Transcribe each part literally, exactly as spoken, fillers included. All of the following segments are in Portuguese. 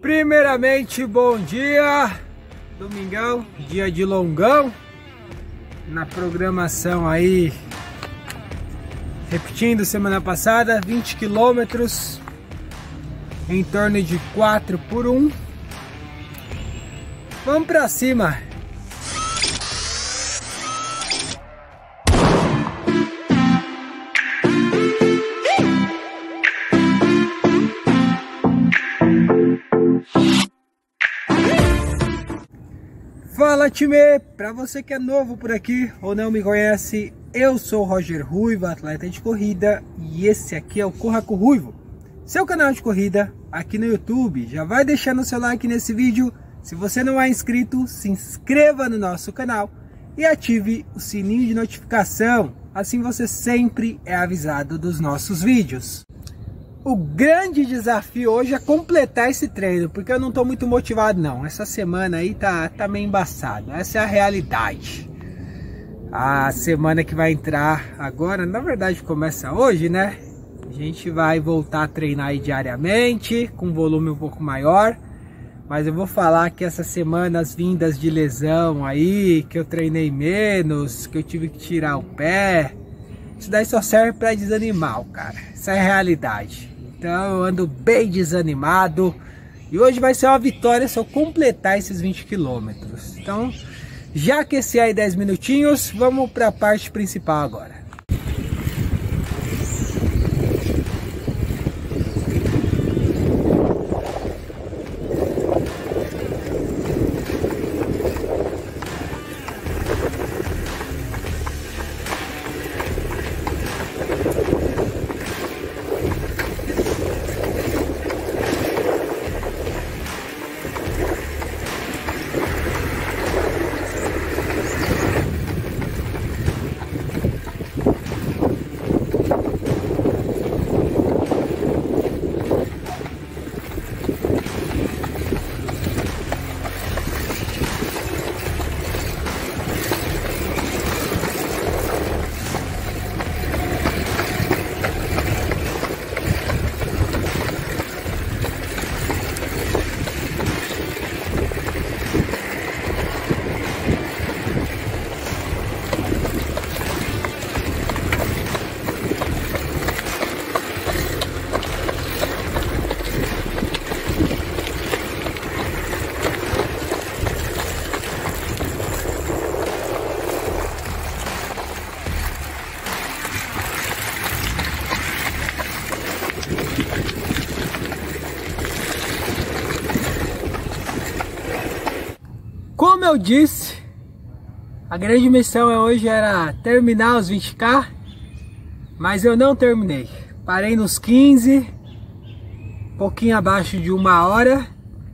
Primeiramente, bom dia, domingão, dia de longão, na programação aí, repetindo semana passada, vinte quilômetros, em torno de quatro por um, vamos pra cima. Fala time, para você que é novo por aqui ou não me conhece, eu sou o Roger Ruivo, atleta de corrida, e esse aqui é o Corra com Ruivo, seu canal de corrida aqui no YouTube. Já vai deixando seu like nesse vídeo, se você não é inscrito, se inscreva no nosso canal e ative o sininho de notificação, assim você sempre é avisado dos nossos vídeos. O grande desafio hoje é completar esse treino, porque eu não tô muito motivado não. Essa semana aí tá, tá meio embaçado, essa é a realidade. A semana que vai entrar agora, na verdade começa hoje, né? A gente vai voltar a treinar aí diariamente, com volume um pouco maior. Mas eu vou falar que essa semana as vindas de lesão aí, que eu treinei menos, que eu tive que tirar o pé, isso daí só serve pra desanimar, cara. Essa é a realidade. Então eu ando bem desanimado e hoje vai ser uma vitória se eu completar esses vinte quilômetros. Então já aqueci aí dez minutinhos, vamos para a parte principal agora. Como eu disse, a grande missão hoje era terminar os vinte K, mas eu não terminei. Parei nos quinze, um pouquinho abaixo de uma hora.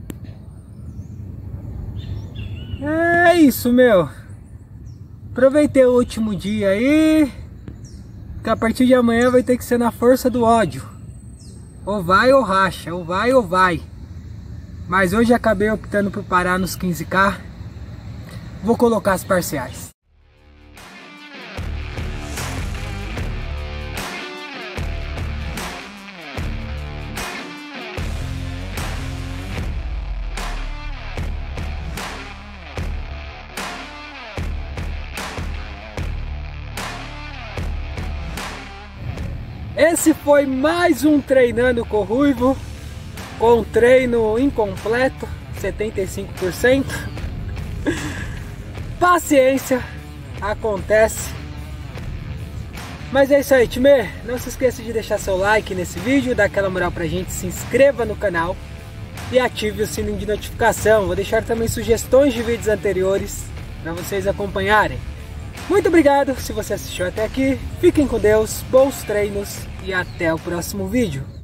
É isso, meu. Aproveitei o último dia aí, que a partir de amanhã vai ter que ser na força do ódio. Ou vai ou racha, ou vai ou vai. Mas hoje acabei optando por parar nos quinze K. Vou colocar as parciais. Esse foi mais um Treinando com Ruivo, com treino incompleto, setenta e cinco por cento. Paciência, acontece. Mas é isso aí, time. Não se esqueça de deixar seu like nesse vídeo, dar aquela moral pra gente, se inscreva no canal e ative o sininho de notificação. Vou deixar também sugestões de vídeos anteriores para vocês acompanharem. Muito obrigado se você assistiu até aqui. Fiquem com Deus, bons treinos e até o próximo vídeo.